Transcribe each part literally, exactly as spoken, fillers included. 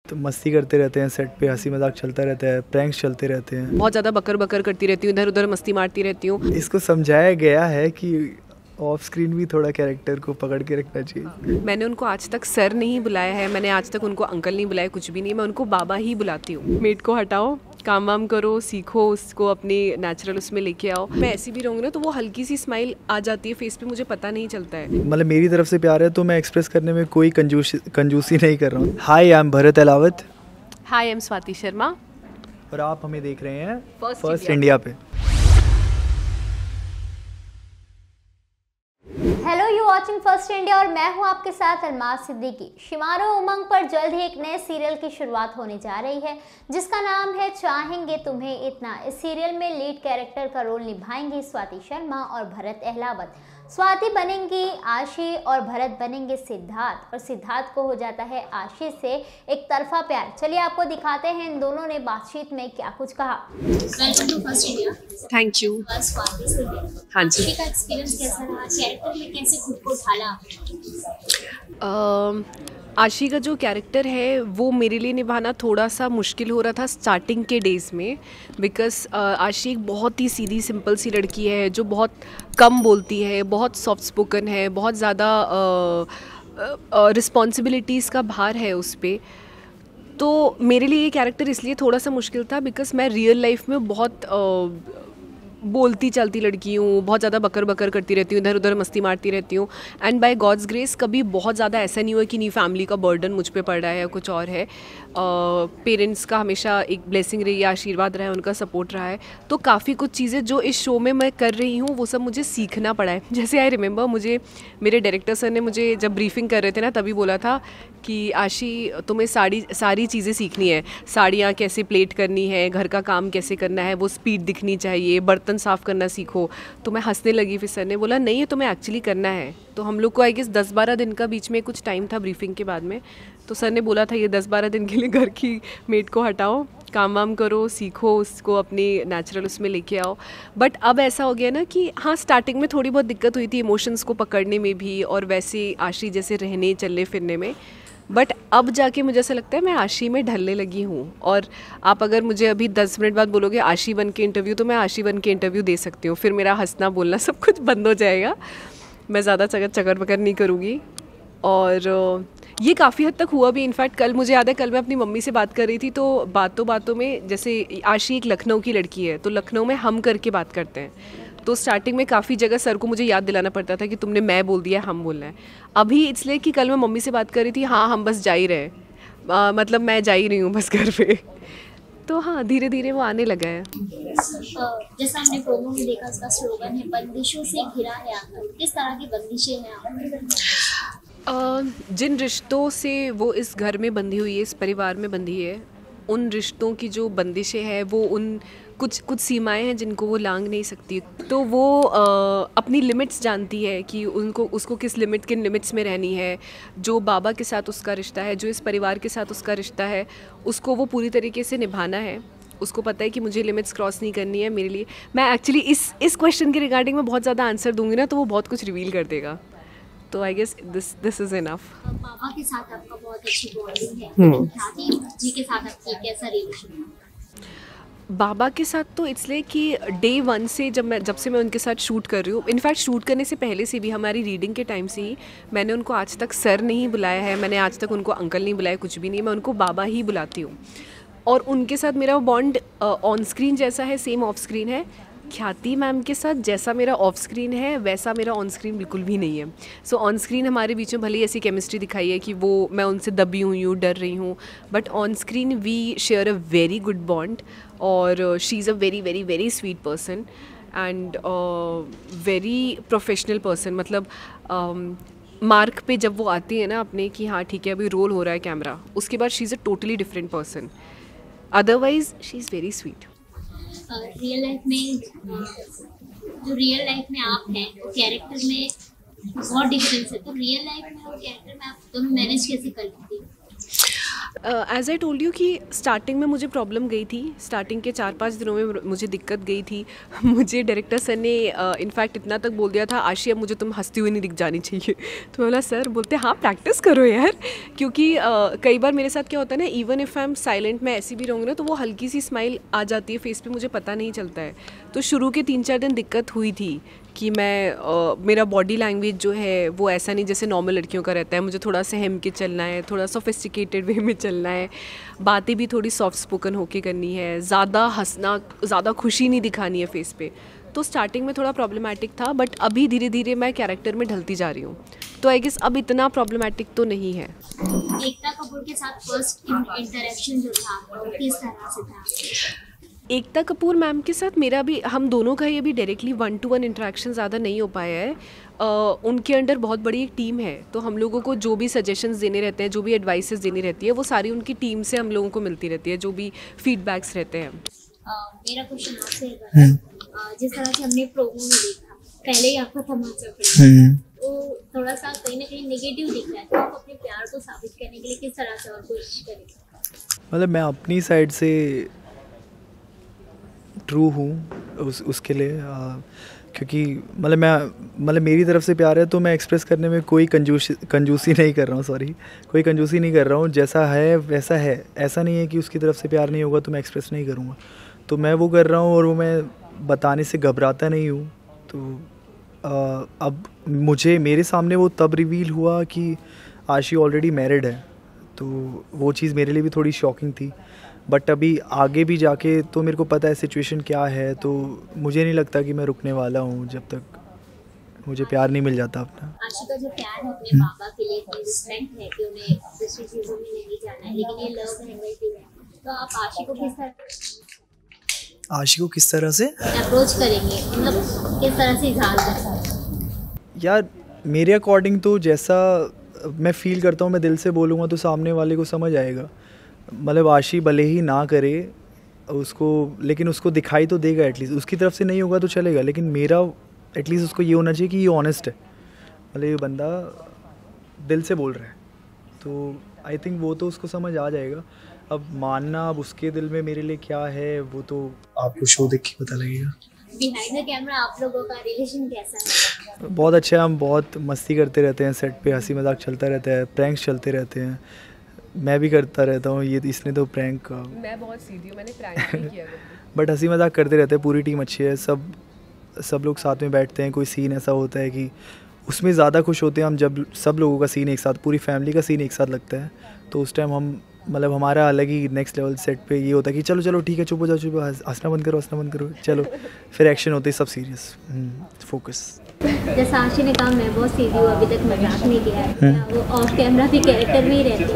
तो मस्ती करते रहते हैं सेट पे, हंसी मजाक चलता रहता है, प्रैंक्स चलते रहते हैं। बहुत ज़्यादा बकर बकर करती रहती हूँ, इधर उधर मस्ती मारती रहती हूँ। इसको समझाया गया है कि ऑफ स्क्रीन भी थोड़ा कैरेक्टर को पकड़ के रखना चाहिए। मैंने उनको आज तक सर नहीं बुलाया है, मैंने आज तक उनको अंकल नहीं बुलाया, कुछ भी नहीं, मैं उनको बाबा ही बुलाती हूँ। मेड को हटाओ, काम वाम करो, सीखो, उसको अपनी नेचुरल उसमें लेके आओ। मैं ऐसी भी रहूँगी ना तो वो हल्की सी स्माइल आ जाती है फेस पे, मुझे पता नहीं चलता है। मतलब मेरी तरफ से प्यार है तो मैं एक्सप्रेस करने में कोई कंजूस कंजूसी नहीं कर रहा हूँ। Hi, I am Bharat Ahlawat. Hi, I am Swati Sharma और आप हमें देख रहे हैं फर्स्ट फर्स्ट इंडिया पे। Hello, you watching First India और मैं हूं आपके साथ अलमास सिद्दीकी। शिमारो उमंग पर जल्द ही एक नए सीरियल की शुरुआत होने जा रही है जिसका नाम है चाहेंगे तुम्हें इतना। इस सीरियल में लीड कैरेक्टर का रोल निभाएंगी स्वाति शर्मा और भरत अहलावत। स्वाति बनेंगी आशी और भरत बनेंगे सिद्धार्थ, और सिद्धार्थ को हो जाता है आशी से एक तरफा प्यार। चलिए आपको दिखाते हैं इन दोनों ने बातचीत में क्या कुछ कहा। Welcome to First India. Thank you. Swati से हाँ जी। का एक्सपीरियंस कैसा रहा, कैरेक्टर में कैसे खुद को ढाला? आशी का जो कैरेक्टर है वो मेरे लिए निभाना थोड़ा सा मुश्किल हो रहा था स्टार्टिंग के डेज़ में, बिकॉज आशी एक बहुत ही सीधी सिंपल सी लड़की है जो बहुत कम बोलती है, बहुत सॉफ्ट स्पोकन है, बहुत ज़्यादा रिस्पॉन्सिबिलिटीज़ का भार है उस पर। तो मेरे लिए ये कैरेक्टर इसलिए थोड़ा सा मुश्किल था बिकॉज मैं रियल लाइफ में बहुत uh, बोलती चलती लड़की हूँ, बहुत ज़्यादा बकर बकर करती रहती हूँ, इधर उधर मस्ती मारती रहती हूँ। एंड बाय गॉड्स ग्रेस कभी बहुत ज़्यादा ऐसा नहीं हुआ कि नहीं फैमिली का बर्डन मुझ पे पड़ रहा है या कुछ और है। पेरेंट्स uh, का हमेशा एक ब्लेसिंग रही है, आशीर्वाद रहा है, उनका सपोर्ट रहा है। तो काफ़ी कुछ चीज़ें जो इस शो में मैं कर रही हूँ वो सब मुझे सीखना पड़ा है। जैसे आई रिमेंबर, मुझे मेरे डायरेक्टर सर ने मुझे जब ब्रीफिंग कर रहे थे ना तभी बोला था कि आशी तुम्हें साड़ी सारी चीज़ें सीखनी है, साड़ियाँ कैसे प्लेट करनी है, घर का काम कैसे करना है, वो स्पीड दिखनी चाहिए, बर्तन साफ़ करना सीखो। तो मैं हंसने लगी, फिर सर ने बोला नहीं ये तुम्हें एक्चुअली करना है। तो हम लोग को आई गेस दस बारह दिन का बीच में कुछ टाइम था ब्रीफिंग के बाद में, तो सर ने बोला था ये दस बारह दिन के लिए घर की मेड को हटाओ, काम वाम करो, सीखो, उसको अपनी नेचुरल उसमें लेके आओ। बट अब ऐसा हो गया ना कि हाँ, स्टार्टिंग में थोड़ी बहुत दिक्कत हुई थी इमोशंस को पकड़ने में भी और वैसे आशी जैसे रहने चलने फिरने में, बट अब जाके मुझे ऐसा लगता है मैं आशी में ढलने लगी हूँ। और आप अगर मुझे अभी दस मिनट बाद बोलोगे आशी बन के इंटरव्यू, तो मैं आशी बन के इंटरव्यू दे सकती हूँ। फिर मेरा हंसना बोलना सब कुछ बंद हो जाएगा, मैं ज़्यादा चकर चकर बकर नहीं करूँगी। और ये काफ़ी हद तक हुआ भी। इनफैक्ट कल मुझे याद है, कल मैं अपनी मम्मी से बात कर रही थी तो बातों बातों में, जैसे आशी एक लखनऊ की लड़की है तो लखनऊ में हम करके बात करते हैं, तो स्टार्टिंग में काफ़ी जगह सर को मुझे याद दिलाना पड़ता था कि तुमने मैं बोल दिया, हम बोलना है। अभी इसलिए कि कल मैं मम्मी से बात कर रही थी, हाँ हम बस जा ही रहे, आ, मतलब मैं जा ही रही हूँ बस घर पे। तो हाँ, धीरे धीरे वो आने लगा है। जैसा हमने प्रोमो में देखा, उसका स्लोगन है बंदिशों से घिरा है आंगन। किस तरह की बंदिशें हैं आपको? जिन रिश्तों से वो इस घर में बंधी हुई है, इस परिवार में बंधी है, उन रिश्तों की जो बंदिशें हैं वो उन कुछ कुछ सीमाएं हैं जिनको वो लांघ नहीं सकती। तो वो आ, अपनी लिमिट्स जानती है कि उनको उसको किस लिमिट किन लिमिट्स में रहनी है। जो बाबा के साथ उसका रिश्ता है, जो इस परिवार के साथ उसका रिश्ता है, उसको वो पूरी तरीके से निभाना है। उसको पता है कि मुझे लिमिट्स क्रॉस नहीं करनी है। मेरे लिए, मैं एक्चुअली इस इस क्वेश्चन के रिगार्डिंग में बहुत ज़्यादा आंसर दूंगी ना तो वो बहुत कुछ रिवील कर देगा, तो I guess this this is enough. पापा के साथ आपका बहुत अच्छी बॉन्डिंग है, ख्याति जी के साथ आपकी कैसा रिलेशन है? बाबा के साथ तो इसलिए कि डे वन से जब मैं जब से मैं उनके साथ शूट कर रही हूँ, इनफैक्ट शूट करने से पहले से भी, हमारी रीडिंग के टाइम से ही मैंने उनको आज तक सर नहीं बुलाया है, मैंने आज तक उनको अंकल नहीं बुलाया, कुछ भी नहीं, मैं उनको बाबा ही बुलाती हूँ। और उनके साथ मेरा बॉन्ड ऑन स्क्रीन जैसा है, सेम ऑफ स्क्रीन है। ख्याति मैम के साथ जैसा मेरा ऑफ स्क्रीन है वैसा मेरा ऑन स्क्रीन बिल्कुल भी नहीं है। सो ऑन स्क्रीन हमारे बीच में भले ही ऐसी केमिस्ट्री दिखाई है कि वो मैं उनसे दबी हुई हूँ, डर रही हूँ, but on screen we share a very good bond. और she is a very very very sweet person and very professional person. मतलब मार्क uh, पे जब वो आती है ना अपने कि हाँ ठीक है अभी रोल हो रहा है कैमरा, उसके बाद she is a totally different person. Otherwise she is very sweet. Real life में, जो रियल लाइफ में आप हैं वो कैरेक्टर में बहुत डिफरेंस है, तो रियल लाइफ में और कैरेक्टर में आप दोनों मैनेज कैसे कर लेती हैं? एज आई टोल्ड यू कि स्टार्टिंग में मुझे प्रॉब्लम गई थी, स्टार्टिंग के चार पाँच दिनों में मुझे दिक्कत गई थी। मुझे डायरेक्टर सर ने इनफैक्ट uh, इतना तक बोल दिया था, आशी अब मुझे तुम हंसती हुई नहीं दिख जानी चाहिए। तो मैं बोला सर, बोलते हाँ प्रैक्टिस करो यार, क्योंकि uh, कई बार मेरे साथ क्या होता है ना, even if I am silent, मैं ऐसी भी रहूँगी ना तो वो हल्की सी स्माइल आ जाती है फेस पे, मुझे पता नहीं चलता है। तो शुरू के तीन चार दिन दिक्कत हुई थी कि मैं uh, मेरा बॉडी लैंग्वेज जो है वो ऐसा नहीं जैसे नॉर्मल लड़कियों का रहता है, मुझे थोड़ा सा हेम के चलना है, थोड़ा सोफिस्टिकेटेड वे में चलना है, बातें भी थोड़ी सॉफ्ट स्पोकन होके करनी है, ज़्यादा हंसना, ज़्यादा खुशी नहीं दिखानी है फेस पे। तो स्टार्टिंग में थोड़ा प्रॉब्लमेटिक था, बट अभी धीरे धीरे मैं कैरेक्टर में ढलती जा रही हूँ, तो आई गेस अब इतना प्रॉब्लमेटिक तो नहीं है। एकता कपूर के साथ फर्स्ट इंटरेक्शन जो था वो किस तरह से था? एकता कपूर मैम के साथ मेरा भी, हम दोनों का ही अभी directly one to one interaction ज़्यादा नहीं हो पाया है। uh, उनके अंडर बहुत बड़ी एक टीम है, तो हम लोगों को जो भी सजेशंस देने रहते हैं, जो भी एडवाइसेस देनी रहती है, वो सारी उनकी टीम से हम लोगों को मिलती रहती है, जो भी फीडबैक्स रहते हैं। uh, मेरा क्वेश्चन आपसे है, uh, जिस तरह से हमने प्रोमो में देखा, पहले ही आपका तमाचा पड़ा, तो थोड़ा सा कहीं ना कहीं नेगेटिव दिख रहा है, तो आप अपने प्यार को साबित करने के लिए किस तरह से और कोशिश करेंगे? मतलब मैं अपनी साइड से ट्रू हूँ उस उसके लिए, आ, क्योंकि मतलब मैं मतलब मेरी तरफ से प्यार है तो मैं एक्सप्रेस करने में कोई कंजूसी कंजूसी नहीं कर रहा हूँ, सॉरी कोई कंजूसी नहीं कर रहा हूँ। जैसा है वैसा है, ऐसा नहीं है कि उसकी तरफ से प्यार नहीं होगा तो मैं एक्सप्रेस नहीं करूँगा, तो मैं वो कर रहा हूँ और वो मैं बताने से घबराता नहीं हूँ। तो आ, अब मुझे मेरे सामने वो तब रिवील हुआ कि आशी ऑलरेडी मैरिड है, तो वो चीज़ मेरे लिए भी थोड़ी शॉकिंग थी। बट अभी आगे भी जाके तो मेरे को पता है सिचुएशन क्या है, तो मुझे नहीं लगता कि मैं रुकने वाला हूँ जब तक मुझे प्यार नहीं मिल जाता अपना। आशी का जो प्यार है अपने पापा के लिए, इतनी रिस्पेक्ट है कि उन्हें दूसरी चीज़ों में नहीं जाना है, लेकिन ये लव एंगल भी है, तो आप आशी को किस तरह आशी को किस तरह से अप्रोच करेंगे, मतलब किस तरह से इजहार करेंगे? यार मेरे अकॉर्डिंग तो जैसा मैं फील करता हूँ, मैं दिल से बोलूँगा तो सामने वाले को समझ आएगा। मतलब आशी भले ही ना करे उसको, लेकिन उसको दिखाई तो देगा एटलीस्ट। उसकी तरफ से नहीं होगा तो चलेगा, लेकिन मेरा एटलीस्ट उसको ये होना चाहिए कि ये ऑनेस्ट है, मतलब ये बंदा दिल से बोल रहा है, तो आई थिंक वो तो उसको समझ आ जाएगा। अब मानना अब उसके दिल में मेरे लिए क्या है वो तो आपको शो देख के पता लगेगा। बिहाइंड द कैमरा आप लोगों का रिलेशन कैसा है? बहुत अच्छा है, हम बहुत मस्ती करते रहते हैं सेट पे, हंसी मजाक चलता रहता है, प्रैंक्स चलते रहते हैं, मैं भी करता रहता हूँ। ये इसने तो प्रैंक, मैं बहुत सीधी हूँ, मैंने प्रैंक नहीं किया बट हंसी मजाक करते रहते हैं, पूरी टीम अच्छी है, सब सब लोग साथ में बैठते हैं। कोई सीन ऐसा होता है कि उसमें ज़्यादा खुश होते हैं हम जब सब लोगों का सीन एक साथ, पूरी फैमिली का सीन एक साथ लगता है, तो उस टाइम हम मतलब हमारा अलग ही नेक्स्ट लेवल सेट पे ये होता है कि चलो चलो ठीक है, चुप हो जाओ, चुप हंसना बंद करो, हंसना बंद करो, चलो फिर एक्शन होते है, सब सीरियस फोकस। जैसा आशी ने कहा मैं बहुत सीधी हूँ, अभी तक मजाक नहीं किया है, क्या वो ऑफ कैमरा भी कैरेक्टर में ही रहती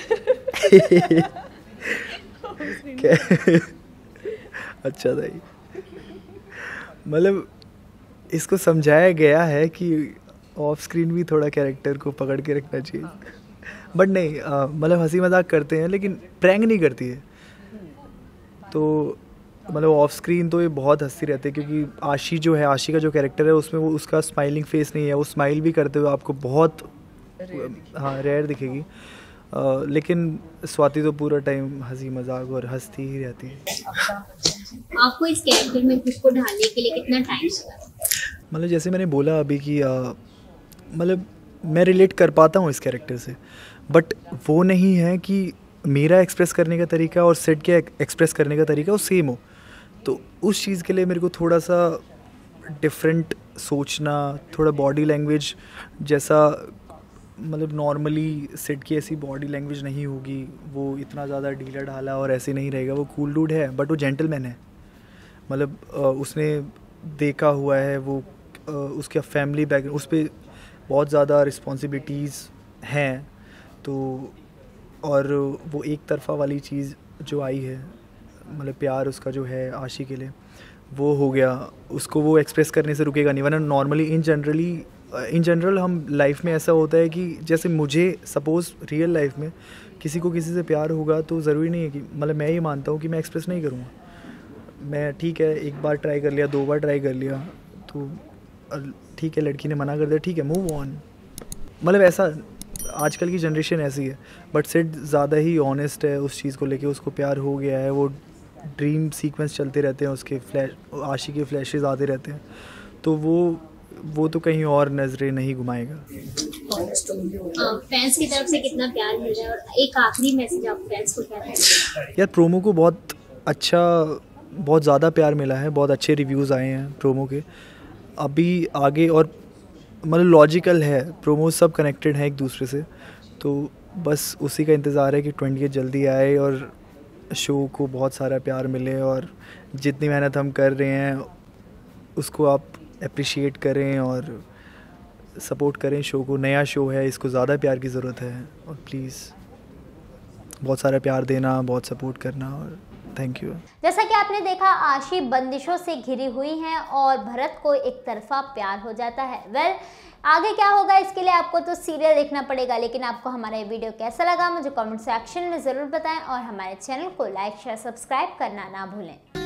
है? अच्छा था ये, मतलब इसको समझाया गया है कि ऑफ स्क्रीन भी थोड़ा कैरेक्टर को पकड़ के रखना चाहिए, बट नहीं मतलब हंसी मजाक करते हैं लेकिन प्रैंक नहीं करती है, तो मतलब ऑफ स्क्रीन तो ये बहुत हंसती रहती है, क्योंकि आशी जो है, आशी का जो कैरेक्टर है उसमें वो उसका स्माइलिंग फेस नहीं है, वो स्माइल भी करते हुए आपको बहुत हाँ रेयर दिखेगी, आ, लेकिन स्वाति तो पूरा टाइम हंसी मजाक और हंसती ही रहती है। आपको इस कैरेक्टर में खुद को ढालने के लिए कितना टाइम लगा? मतलब जैसे मैंने बोला अभी कि मतलब मैं रिलेट कर पाता हूँ इस कैरेक्टर से, बट वो नहीं है कि मेरा एक्सप्रेस करने का तरीका और सेट के एक्सप्रेस करने का तरीका वो सेम हो, तो उस चीज़ के लिए मेरे को थोड़ा सा डिफरेंट सोचना, थोड़ा बॉडी लैंग्वेज जैसा, मतलब नॉर्मली सेट की ऐसी बॉडी लैंग्वेज नहीं होगी, वो इतना ज़्यादा ढीला ढाला और ऐसे नहीं रहेगा, वो कूल डूड है बट वो जेंटलमैन है, मतलब उसने देखा हुआ है, वो उसका फैमिली बैकग्राउंड, उस पर बहुत ज़्यादा रिस्पॉन्सिबिलिटीज़ हैं, तो और वो एक तरफा वाली चीज़ जो आई है, मतलब प्यार उसका जो है आशी के लिए वो हो गया, उसको वो एक्सप्रेस करने से रुकेगा नहीं, वरना normally in generally in general हम लाइफ में ऐसा होता है कि जैसे मुझे सपोज़ रियल लाइफ में किसी को किसी से प्यार होगा तो ज़रूरी नहीं है कि, मतलब मैं ये मानता हूँ कि मैं एक्सप्रेस नहीं करूँगा, मैं ठीक है एक बार ट्राई कर लिया, दो बार ट्राई कर लिया तो ठीक है, लड़की ने मना कर दिया, ठीक है मूव ऑन, मतलब ऐसा आजकल की जनरेशन ऐसी है, बट सिड ज़्यादा ही ऑनेस्ट है उस चीज़ को लेके, उसको प्यार हो गया है, वो ड्रीम सीक्वेंस चलते रहते हैं उसके, फ्लैश आशी के फ्लैशेस आते रहते हैं, तो वो वो तो कहीं और नजरें नहीं घुमाएगा। फैंस की तरफ से कितना प्यार मिल रहा है, और एक आखिरी मैसेज आप फैंस को क्या देंगे? यार प्रोमो को बहुत अच्छा, बहुत ज़्यादा प्यार मिला है, बहुत अच्छे रिव्यूज़ आए हैं प्रोमो के। अभी आगे और मतलब लॉजिकल है, प्रोमो सब कनेक्टेड हैं एक दूसरे से, तो बस उसी का इंतज़ार है कि ट्वेंटी जल्दी आए और शो को बहुत सारा प्यार मिले, और जितनी मेहनत हम कर रहे हैं उसको आप अप्रिशिएट करें और सपोर्ट करें शो को। नया शो है, इसको ज़्यादा प्यार की ज़रूरत है, और प्लीज़ बहुत सारा प्यार देना, बहुत सपोर्ट करना, और थैंक यू। जैसा कि आपने देखा, आशी बंदिशों से घिरी हुई हैं और भरत को एक तरफा प्यार हो जाता है। वेल well, आगे क्या होगा इसके लिए आपको तो सीरियल देखना पड़ेगा, लेकिन आपको हमारा ये वीडियो कैसा लगा मुझे कमेंट सेक्शन में ज़रूर बताएं, और हमारे चैनल को लाइक शेयर सब्सक्राइब करना ना भूलें।